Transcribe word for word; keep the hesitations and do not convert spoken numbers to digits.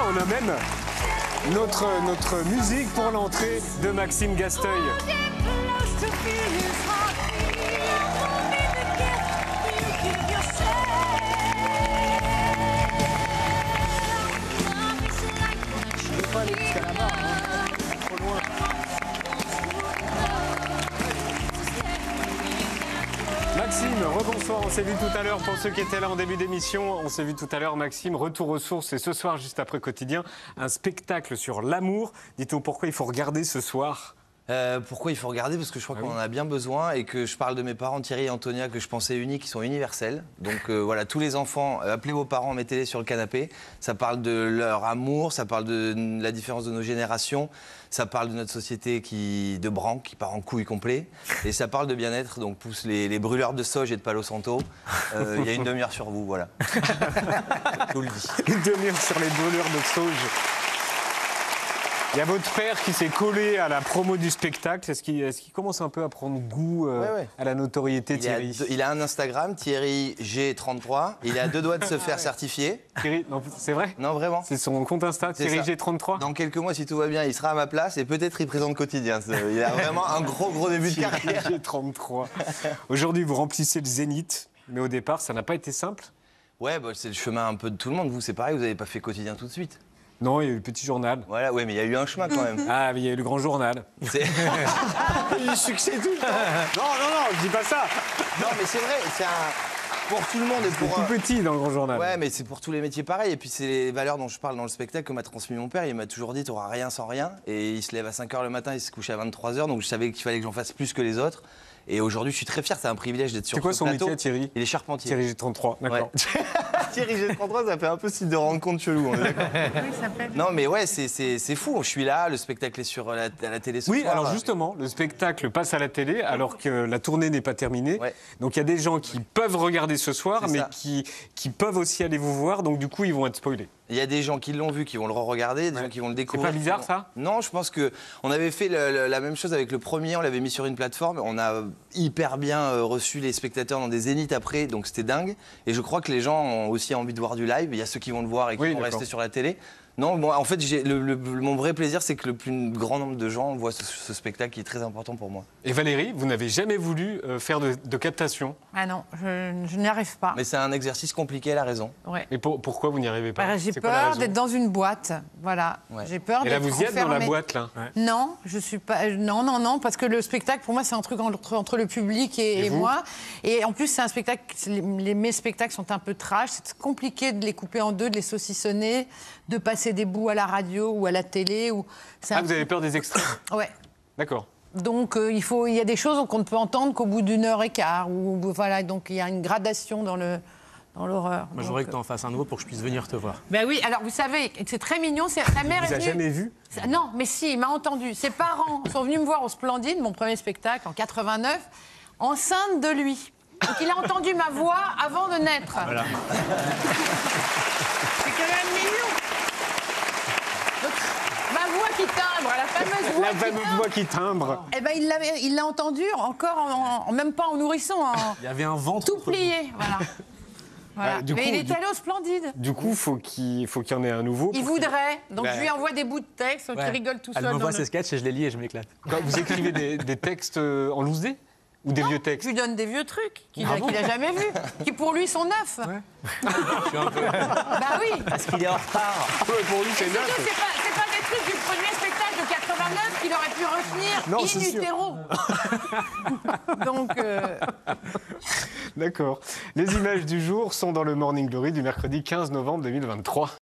on a même notre, notre musique pour l'entrée de Maxime Gasteuil. Je peux pas aller jusqu'à la barre, hein. Trop loin. Maxime, rebonsoir, on s'est vu tout à l'heure, pour ceux qui étaient là en début d'émission, on s'est vu tout à l'heure, Maxime, retour aux sources, et ce soir, juste après Quotidien, un spectacle sur l'amour. Dites-nous pourquoi il faut regarder ce soir. Euh, pourquoi il faut regarder? Parce que je crois ah qu'on oui. en a bien besoin et que je parle de mes parents Thierry et Antonia que je pensais uniques, qui sont universels. Donc euh, voilà, tous les enfants, euh, appelez vos parents, mettez-les sur le canapé. Ça parle de leur amour, ça parle de la différence de nos générations, ça parle de notre société qui de branque, qui part en couille complet. Et ça parle de bien-être, donc pousse les, les brûleurs de sauge et de Palo Santo. Euh, il y a une demi-heure sur vous, voilà. Je vous le dis. Une demi-heure sur les brûleurs de sauge. Il y a votre père qui s'est collé à la promo du spectacle. Est-ce qu'il, est-ce qu'il commence un peu à prendre goût euh, ouais, ouais. à la notoriété, il Thierry a, Il a un Instagram, Thierry G trente-trois. Il est à deux doigts de se faire certifier. Thierry, non, c'est vrai? Non, vraiment. C'est son compte Insta, Thierry G trente-trois. Dans quelques mois, si tout va bien, il sera à ma place et peut-être il présente Quotidien. Il a vraiment un gros, gros début de carrière. Thierry G trente-trois. Aujourd'hui, vous remplissez le Zénith, mais au départ, ça n'a pas été simple. Ouais, bah, c'est le chemin un peu de tout le monde. Vous, c'est pareil, vous n'avez pas fait Quotidien tout de suite. Non, il y a eu le petit journal. Voilà, ouais, mais il y a eu un chemin quand même. Ah, mais il y a eu le grand journal. C'est du succès tout le temps. Non, non, non, je dis pas ça. Non, mais c'est vrai, c'est un... pour tout le monde et pour... C'est tout petit dans le grand journal. Ouais, mais c'est pour tous les métiers pareil. Et puis c'est les valeurs dont je parle dans le spectacle que m'a transmis mon père. Il m'a toujours dit, t'auras rien sans rien. Et il se lève à cinq heures le matin, il se couche à vingt-trois heures. Donc je savais qu'il fallait que j'en fasse plus que les autres. Et aujourd'hui, je suis très fier. C'est un privilège d'être sur ce plateau. C'est quoi son métier, Thierry? Il est charpentier. Thierry G trente-trois, d'accord. Ouais. Thierry G trente-trois, ça fait un peu site de rencontre chelou, on est d'accord. Oui, ça plaît. Non, mais ouais, c'est, c'est, c'est fou. Je suis là, le spectacle est sur la, à la télé ce oui, soir. alors justement, le spectacle passe à la télé alors que la tournée n'est pas terminée. Ouais. Donc il y a des gens qui peuvent regarder ce soir, c'est mais qui, qui peuvent aussi aller vous voir. Donc du coup, ils vont être spoilés. Il y a des gens qui l'ont vu, qui vont le re-regarder, des ouais. gens qui vont le découvrir. C'est pas bizarre, vont... ça? Non, je pense qu'on avait fait le, le, la même chose avec le premier, on l'avait mis sur une plateforme, on a hyper bien euh, reçu les spectateurs dans des zéniths après, donc c'était dingue. Et je crois que les gens ont aussi envie de voir du live, il y a ceux qui vont le voir et qui oui, vont rester sur la télé. Non, bon, en fait, j'ai, le, le, mon vrai plaisir, c'est que le plus grand nombre de gens voient ce, ce spectacle qui est très important pour moi. Et Valérie, vous n'avez jamais voulu euh, faire de, de captation? Ah non, je, je n'y arrive pas. Mais c'est un exercice compliqué, elle a raison. Ouais. Et pour, pourquoi vous n'y arrivez pas? bah, J'ai c'est peur d'être dans une boîte, voilà. Ouais. J'ai peur. Et là, vous y êtes dans la boîte, là? Ouais. Non, je suis pas. Non, non, non, parce que le spectacle, pour moi, c'est un truc entre, entre le public et, et, et moi. Et en plus, c'est un spectacle. Les, les, mes spectacles sont un peu trash. C'est compliqué de les couper en deux, de les saucissonner, de passer des bouts à la radio ou à la télé. Ou... Ah, un... vous avez peur des extraits? Ouais. D'accord. Donc euh, il faut, il y a des choses qu'on ne peut entendre qu'au bout d'une heure et quart. Ou, voilà, donc il y a une gradation dans le. Dans l'horreur. Moi, j'aimerais que tu en fasses un nouveau pour que je puisse venir te voir. Ben oui, alors vous savez, c'est très mignon. C'est, sa mère il est venue... jamais vu? Non, mais si, il m'a entendu. Ses parents sont venus me voir au Splendide, mon premier spectacle en quatre-vingt-neuf, enceinte de lui. Donc il a entendu ma voix avant de naître. Voilà. C'est quand même mignon. Donc, ma voix qui timbre, la fameuse voix la qui fameuse timbre. voix qui timbre. Eh ben il l'a, il l'a entendu encore, en, en, même pas en nourrisson. En, il y avait un ventre. Tout plié, voilà. Voilà. Bah, mais coup, il est du... allé au Splendide. Du coup, faut qu'il faut qu'il y en ait un nouveau. Il voudrait. Donc bah... je lui envoie des bouts de texte, donc ouais. il rigole tout Elle seul. Elle m'envoie dans ses le... sketchs et je les lis et je m'éclate. Quand vous écrivez des, des textes en loose dé ou des non, vieux textes? Je lui donne des vieux trucs qu'il ah n'a bon qu'il jamais vus, qui pour lui sont neufs. Ouais. Je suis un peu... Bah oui. Parce qu'il est en retard. Ouais, pour lui, c'est et neuf. surtout, c'est pas, c'est pas des trucs du premier spectacle de quatre-vingt-neuf qu'il aurait pu retenir non, in utero. Donc. Euh... D'accord. Les images du jour sont dans le Morning Glory du mercredi quinze novembre deux mille vingt-trois.